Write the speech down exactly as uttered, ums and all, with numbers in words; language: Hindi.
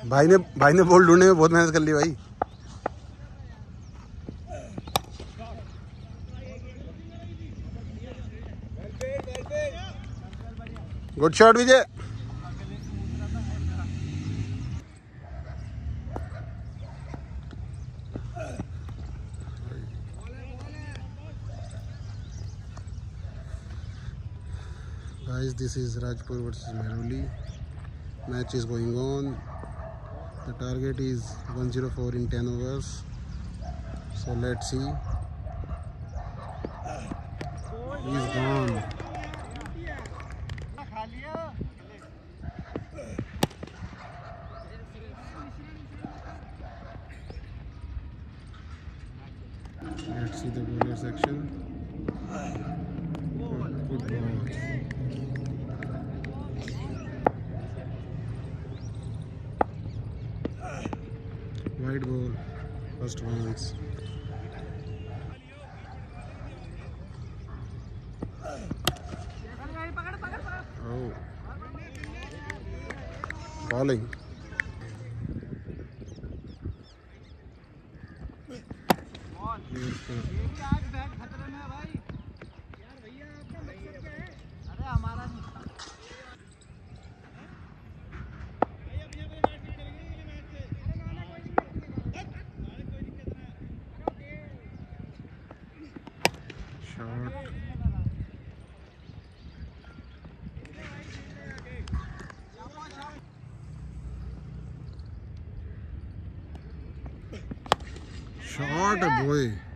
भाई ने भाई ने बॉल ढूंढने में बहुत मेहनत कर ली भाई। Good shot Vijay. Guys, this is Rajpur versus Mehrauli. Match is going on. The target is one oh four in ten overs. So let's see. He's gone. Let's see the bowler section. Good ball. Wide ball, first ones. Oh, bowling. Shot, boy.